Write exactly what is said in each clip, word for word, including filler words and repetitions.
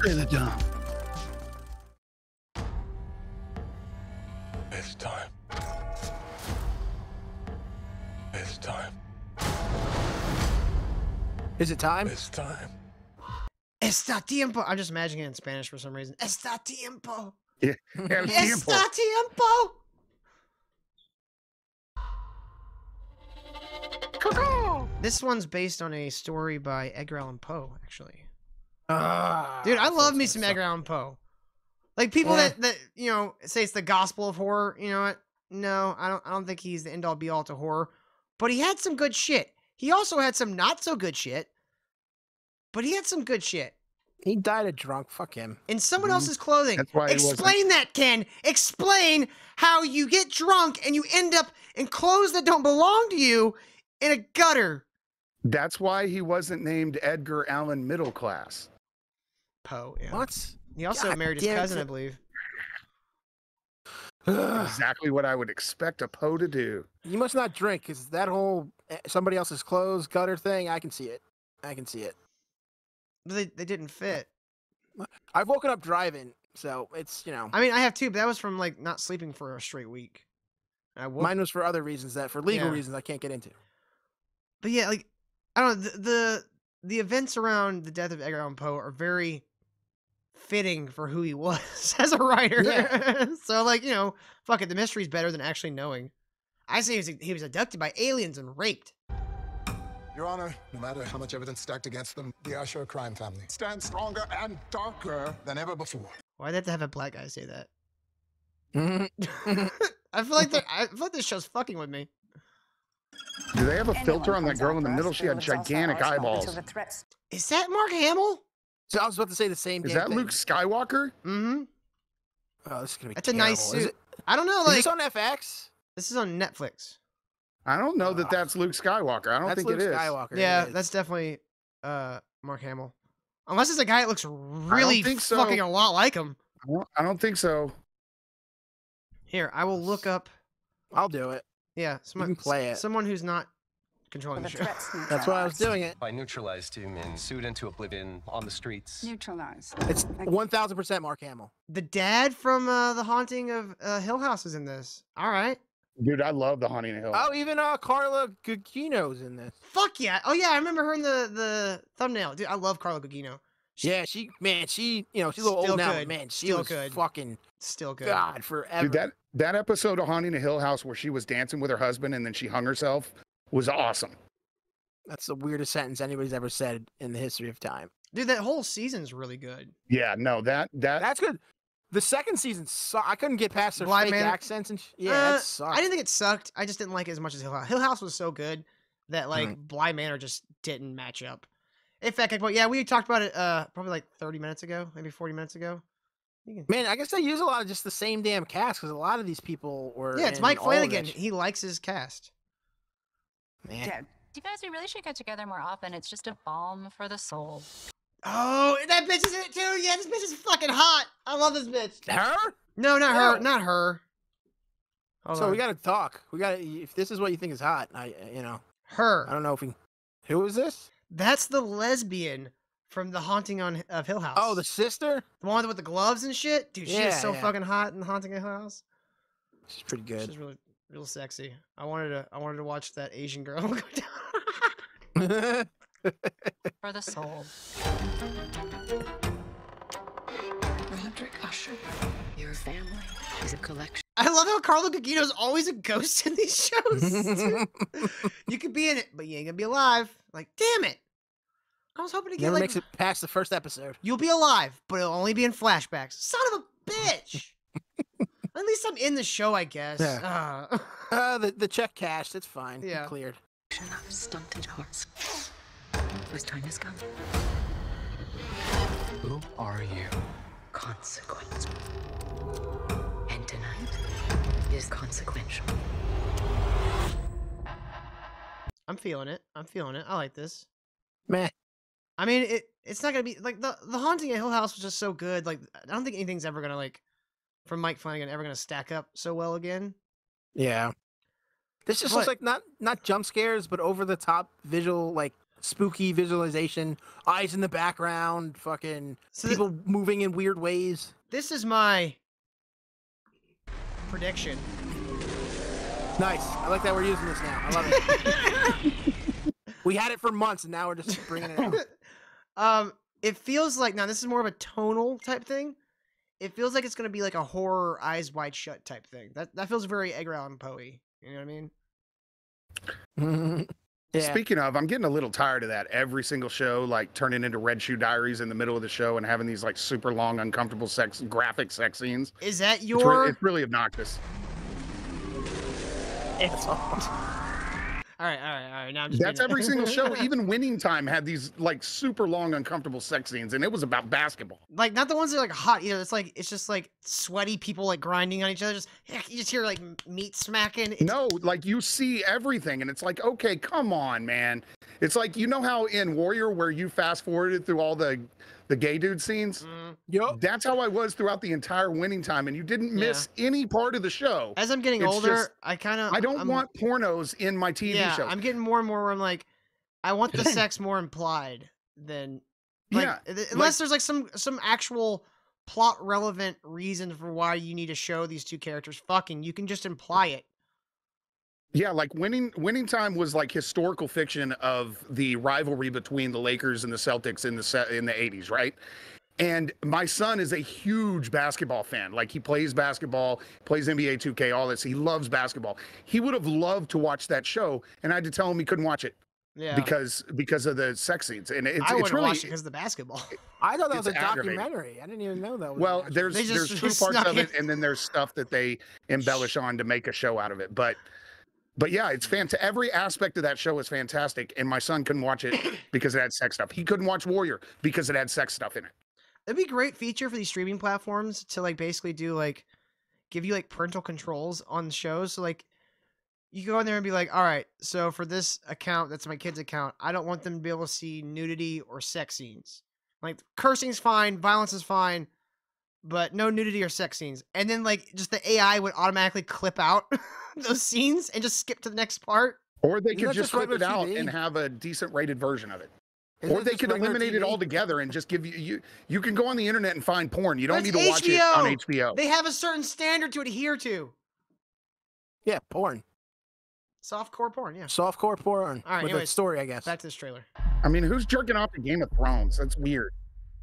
Play the drum. It's time. It's time. Is it time? It's time. Está tiempo. I'm just imagining it in Spanish for some reason. Está tiempo. Yeah. El tiempo. Está tiempo. This one's based on a story by Edgar Allan Poe, actually. Ah, Dude, I love me that's some gonna Edgar Allan Poe. Like people Yeah. that, that you know say it's the gospel of horror. You know what? No, I don't. I don't think he's the end all be all to horror. But he had some good shit. He also had some not so good shit. But he had some good shit. He died a drunk. Fuck him. In someone Mhm. else's clothing. That's why he wasn't- Explain that, Ken. Explain how you get drunk and you end up in clothes that don't belong to you in a gutter. That's why he wasn't named Edgar Allan Middle Class. Poe. Yeah. What? He also God married his damn it. cousin, I believe. Exactly what I would expect a Poe to do. You must not drink, because that whole eh, somebody else's clothes gutter thing, I can see it. I can see it. But they, they didn't fit. I've woken up driving, so it's, you know, I mean, I have too, but that was from like not sleeping for a straight week. I woke, mine was for other reasons that, for legal Yeah. reasons, I can't get into. but yeah, like I don't know, the, the the events around the death of Edgar Allan Poe are very fitting for who he was as a writer. Yeah. So like, you know, fuck it, the mystery's better than actually knowing. I say he was, he was abducted by aliens and raped. Your Honor, no matter how much evidence stacked against them, the Usher crime family stands stronger and darker than ever before. Why'd they have to have a black guy say that? Mhm. I feel like they're- I feel like this show's fucking with me. Do they have a Anyone filter on that comes girl out in the for us, middle? She we had will exhaust our gigantic arsenal eyeballs. until the threats- Is that Mark Hamill? So I was about to say the same Is damn that thing. Luke Skywalker? Mm-hmm. Oh, this is gonna be That's a nice terrible. Is suit. it- I don't know, Is like this on F X? this is on Netflix. I don't know that Ugh. that's Luke Skywalker. I don't That's think Luke it is. Skywalker. Yeah, it is. that's definitely uh Mark Hamill. Unless it's a guy that looks really think so. fucking a lot like him. I don't, I don't think so. Here, I will look up. I'll do it. Yeah, someone can play it. Someone who's not controlling The the show. threats That's why I was neutralized. doing it. I neutralized him and sued into oblivion on the streets. Neutralized. It's one thousand percent Mark Hamill. The dad from uh, The Haunting of uh, Hill House is in this. All right. Dude, I love the Haunting of Hill. Oh, even uh, Carla Gugino's in this. Fuck yeah. Oh yeah, I remember her in the the thumbnail. Dude, I love Carla Gugino. Yeah, she, man, she, you know, she's a little Still old now, good. but man, she Still was good. fucking Still good. God forever. Dude, that, that episode of Haunting of Hill House where she was dancing with her husband and then she hung herself was awesome. That's the weirdest sentence anybody's ever said in the history of time. Dude, that whole season's really good. Yeah, no, that that That's good. The second season, su- I couldn't get past their Blind fake Manor- accents and sh- yeah, Uh, that sucked. I didn't think it sucked. I just didn't like it as much as Hill House. Hill House was so good that like Mm. Bly Manor just didn't match up. In fact, like, well, yeah, we talked about it uh probably like thirty minutes ago, maybe forty minutes ago. You can- Man, I guess they use a lot of just the same damn cast because a lot of these people were. Yeah, it's in Mike all of Flanagan. it. He likes his cast. Man. Dead. You guys, we really should get together more often. It's just a balm for the soul. Oh, that bitch is in it too. Yeah, this bitch is fucking hot. I love this bitch. Her? No, not her. Ew. Not her. Hold so on. we got to talk. We got to. If this is what you think is hot, I, you know, her. I don't know if we. Who is this? That's the lesbian from The Haunting on of Hill House. Oh, the sister. the one with the gloves and shit. Dude, she is Yeah, so yeah. fucking hot in The Haunting of Hill House. She's pretty good. She's really, real sexy. I wanted to, I wanted to watch that Asian girl go down. For the soul. Roderick Usher, your family is a collection. I love how Carla Gugino's always a ghost in these shows. You could be in it, but you ain't gonna be alive. Like, damn it! I was hoping to get Never like, makes it past the first episode. you'll be alive, but it'll only be in flashbacks. Son of a bitch! At least I'm in the show, I guess. Yeah. Uh, Uh, the the check cashed. It's fine. Yeah. Cleared. Of stunted hearts. Whose time has come. Who are you? Consequence. And tonight is consequential. I'm feeling it. I'm feeling it. I like this. Meh. I mean, it. It's not gonna be like the the Haunting at Hill House was just so good. Like, I don't think anything's ever gonna like, from Mike Flanagan, ever gonna stack up so well again. Yeah. This just But- looks like not not jump scares, but over the top visual like spooky visualization, eyes in the background, fucking So th- people moving in weird ways. This is my prediction. Nice. I like that we're using this now. I love it. We had it for months, and now we're just bringing it out. Um, it feels like now this is more of a tonal type thing. It feels like it's gonna be like a horror eyes wide shut type thing. That that feels very Edgar Allan Poe-y. You know what I mean? Yeah. Speaking of, I'm getting a little tired of that. Every single show, like turning into Red Shoe Diaries in the middle of the show and having these like super long, uncomfortable sex, graphic sex scenes. Is that It's, your? re- it's really obnoxious. It's all right, all right, all right. Now I'm just That's being- every single show. Even Winning Time had these like super long, uncomfortable sex scenes, and it was about basketball. like not the ones that are like hot either. It's like it's just like sweaty people like grinding on each other. Just you just hear like meat smacking. It's, No, like you see everything, and it's like, okay, come on, man. It's like, you know how in Warrior where you fast forwarded through all the the gay dude scenes? Mm. Yup. That's how I was throughout the entire Winning Time, and you didn't miss any part of the show. As I'm getting It's older, just- I kind of I don't I'm, want pornos in my T V Yeah, shows. I'm getting more and more where I'm like, I want the sex more implied than like, Yeah, th- unless like- there's like some some actual plot relevant reason for why you need to show these two characters fucking. You can just imply it. Yeah, like winning winning time was like historical fiction of the rivalry between the Lakers and the Celtics in the se- in the eighties, right? And my son is a huge basketball fan. Like, he plays basketball, plays N B A two K, all this. He loves basketball. He would have loved to watch that show, and I had to tell him he couldn't watch it Yeah, because because of the sex scenes. And it's, I would it's have really watched it because of the basketball. I thought that was It's a aggravating. documentary. I didn't even know that was. an well, actual- there's They just- there's they two parts snuck of it, it. and then there's stuff that they embellish on to make a show out of it. But but yeah, it's fantastic. Every aspect of that show is fantastic, and my son couldn't watch it because it had sex stuff. He couldn't watch Warrior because it had sex stuff in it. It'd be a great feature for these streaming platforms to like basically do like give you like parental controls on shows. So like you go in there and be like, all right, so for this account, that's my kid's account, I don't want them to be able to see nudity or sex scenes. Like cursing's fine, violence is fine, but no nudity or sex scenes. And then like just the A I would automatically clip out those scenes and just skip to the next part. Or they Isn't could that just just clip it regular out T V? and have a decent rated version of it. Isn't Or it they just could regular eliminate it T V? altogether and just give you you you can go on the internet and find porn. You don't That's need to watch it on H B O. They have a certain standard to adhere to. Yeah, porn, Softcore porn, yeah. softcore porn All right, with a anyways, story, I guess. Back to this trailer. I mean, who's jerking off to Game of Thrones? That's weird.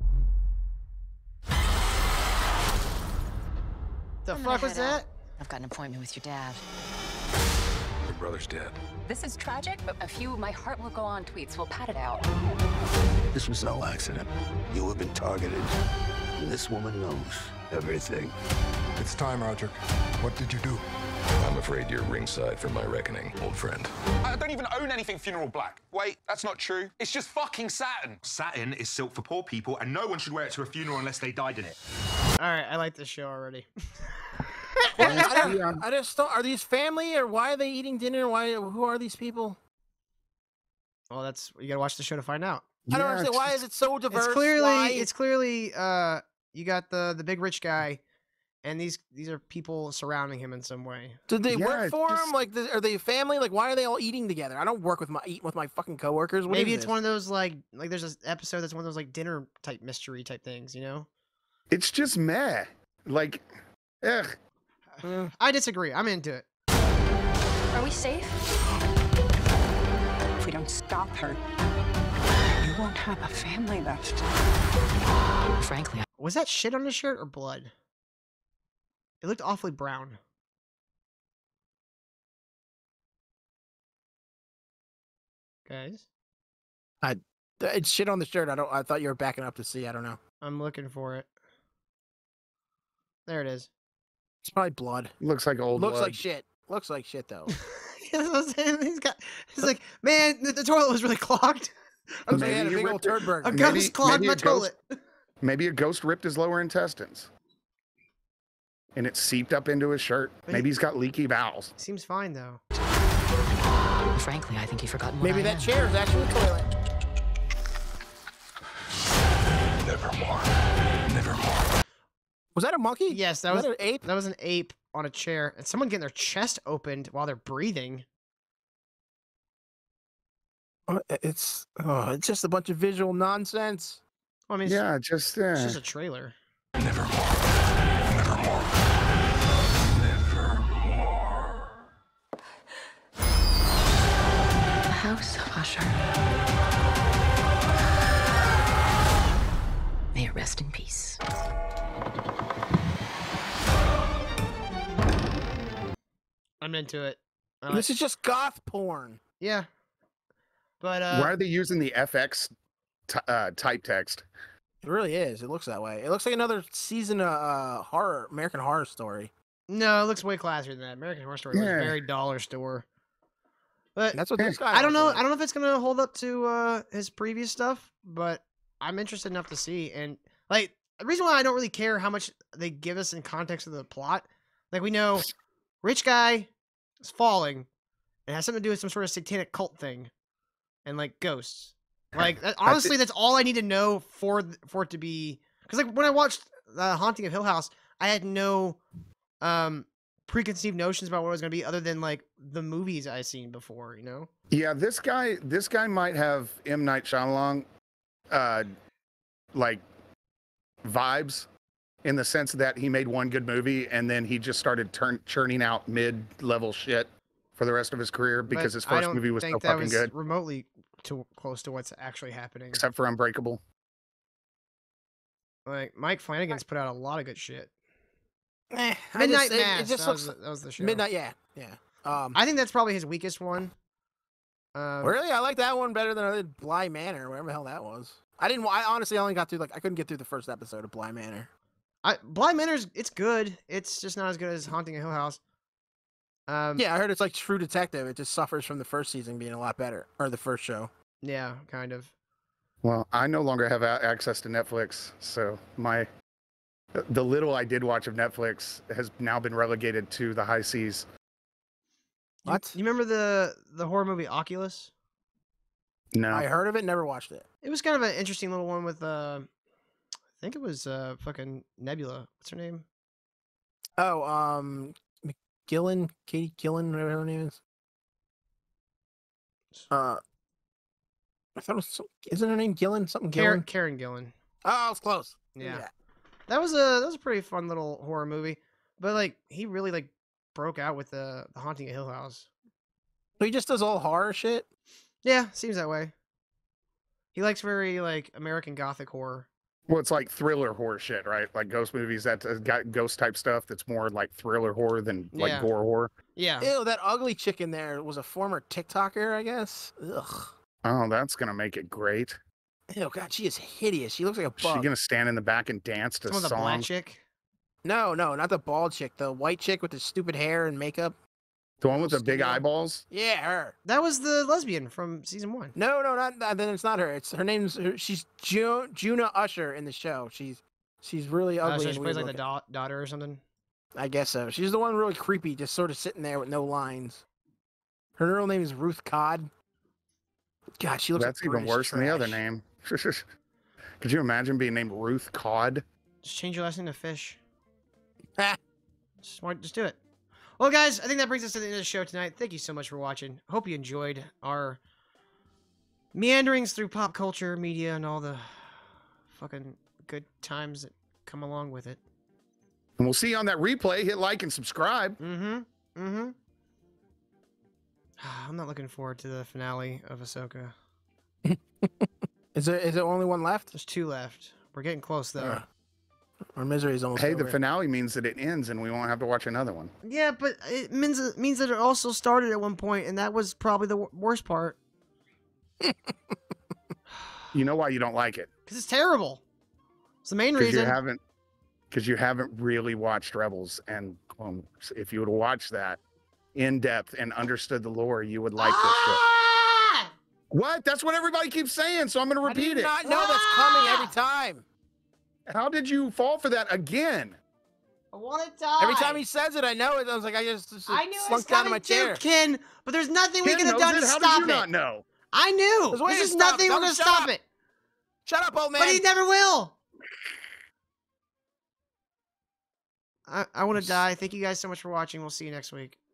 The I'm fuck gonna was head out. that? I've got an appointment with your dad. Your brother's dead. This is tragic, but a few my heart will go on tweets will pat it out. This was no accident. You have been targeted. And this woman knows everything. It's time, Roderick. What did you do? I'm afraid you're ringside for my reckoning, old friend. I don't even own anything funeral black. Wait, that's not true. It's just fucking satin. Satin is silk for poor people, and no one should wear it to a funeral unless they died in it. All right, I like this show already. Well, I, don't, I just don't. Are these family or why are they eating dinner? Why? Who are these people? Well, that's you gotta watch the show to find out. I don't Yeah, understand. Why is it so diverse? It's clearly, Why? it's clearly, uh, you got the the big rich guy, and these these are people surrounding him in some way. Did they Yeah, work it's for just- him? Like, th- are they family? Like, why are they all eating together? I don't work with my eat with my fucking coworkers. What Maybe is it's this? one of those like like there's an episode that's one of those like dinner type mystery type things, you know? It's just meh. Like, ugh. Mm. I disagree. I'm into it. Are we safe? If we don't stop her, you won't have a family left. Frankly, Was that shit on his shirt or blood? It looked awfully brown. Guys, It's shit on the shirt. I don't. I thought you were backing up to see. I don't know. I'm looking for it. There it is. It's probably blood. Looks like old Looks blood. like shit. Looks like shit though. That's what I'm saying. He's got. He's like, man, the, the toilet was really clogged. I was like, Maybe I had a you big ripped old it. turd A burger. Maybe- ghost clogged maybe my a ghost- toilet. Maybe a ghost ripped his lower intestines. And it seeped up into his shirt. But Maybe he- he's got leaky bowels. Seems fine though. frankly, I think you've forgotten what Maybe I that am. chair is actually a toilet. Nevermore. Nevermore. Was that a monkey? Yes, that was was that an ape. That was an ape on a chair, and someone getting their chest opened while they're breathing. Uh, It's oh, it's just a bunch of visual nonsense. Well, I mean, it's, Yeah, just uh, it's just a trailer. Nevermore. Nevermore. Nevermore. The house of Usher. May it rest in peace. I'm into it. I This like- is just goth porn. yeah. But uh, why are they using the F X t- uh, type text? It really is. It looks that way. It looks like another season of uh, horror, American Horror Story. no, it looks way classier than that. American Horror Story was Yeah. very dollar store. But That's what this guy. I don't know. looks I don't know if it's gonna hold up to uh, his previous stuff, but I'm interested enough to see. And like the reason why I don't really care how much they give us in context of the plot, like we know, rich guy is falling, and has something to do with some sort of satanic cult thing, and like ghosts. Like that, honestly, that's all I need to know for th- for it to be. Because like when I watched The Haunting of Hill House, I had no um preconceived notions about what it was gonna be, other than like the movies I seen before. You know. Yeah, this guy, this guy might have M. Night Shyamalan, uh, like vibes, in the sense that he made one good movie and then he just started turn, churning out mid-level shit for the rest of his career because But his I first don't movie was so think that fucking was good, remotely too close to what's actually happening. except for Unbreakable. Like Mike Flanagan's put out a lot of good shit. Eh, I Midnight just, it- Mass. It, just that, looks was the, that was the show. Midnight. Yeah, yeah. Um, I think that's probably his weakest one. Um, really, I like that one better than I did Bly Manor, whatever the hell that was. I didn't. I honestly only got through like I couldn't get through the first episode of Bly Manor. I, Bly Manor's it's good. It's just not as good as Haunting a Hill House. Um, Yeah, I heard it's like True Detective. It just suffers from the first season being a lot better, or the first show. yeah, kind of. Well, I no longer have a- access to Netflix, so my the little I did watch of Netflix has now been relegated to the high seas. What? You remember the the horror movie Oculus? No, I heard of it, never watched it. It was kind of an interesting little one with uh, I think it was uh fucking Nebula. What's her name? Oh, um, McGillen, Katie Gillen, whatever her name is. Uh, I thought it was. Some, isn't her name Gillen? Something Karen, Gillen. Karen Gillan. Oh, I was close. Yeah. That was a that was a pretty fun little horror movie, but like he really like broke out with the the Haunting of Hill House. So he just does all horror shit. Yeah, seems that way. He likes very like American Gothic horror. well, it's like thriller horror shit, right? Like ghost movies that uh, got ghost type stuff. That's more like thriller horror than like Yeah. gore horror. Yeah. Ew, that ugly chick in there was a former TikToker, I guess. Ugh. Oh, that's gonna make it great. Ew, God, she is hideous. She looks like a Is she bug. gonna stand in the back and dance to Some of the black songs? chick. No, no, not the bald chick. The white chick with the stupid hair and makeup. The one with the big Skinny. eyeballs? Yeah, her. That was the lesbian from season one. No, no, not that. Then it's not her. It's her name's. Her, she's Ju- Juna Usher in the show. She's she's really Uh, ugly. so and she weird plays like the looking. da- daughter or something. I guess so. She's the one really creepy, just sort of sitting there with no lines. Her real name is Ruth Codd. God, she looks. That's like even British worse than the other trash. name. Could you imagine being named Ruth Codd? Just change your last name to Fish. Ah. Just, why- just do it. Well, guys, I think that brings us to the end of the show tonight. Thank you so much for watching. Hope you enjoyed our meanderings through pop culture, media, and all the fucking good times that come along with it. And we'll see you on that replay. Hit like and subscribe. Mm-hmm. Mm-hmm. I'm not looking forward to the finale of Ahsoka. Is there is there only one left? There's two left. We're getting close, though. Uh, Our misery is almost Hey, over. the finale means that it ends and we won't have to watch another one. Yeah, but it means it means that it also started at one point, and that was probably the wor- worst part. You know why you don't like it? Because it's terrible. It's the main Because you reason. haven't, because you haven't really watched Rebels. And um, if you would have watched that in depth and understood the lore, you would like this shit. Ah! What? That's what everybody keeps saying. So I'm going to I repeat did it. not know that's coming every time. How did you fall for that again? I want to die. Every time he says it, I know it. I was like, I just, just I knew it slunk was down to coming my too, chair. Ken. But there's nothing we Ken could have knows done it. to How stop did you it. not know? I knew. There's ways There's to stop it. nothing Tell we're him gonna to shut stop up. it. Shut up, old man. But he never will. I, I want to die. Thank you guys so much for watching. We'll see you next week.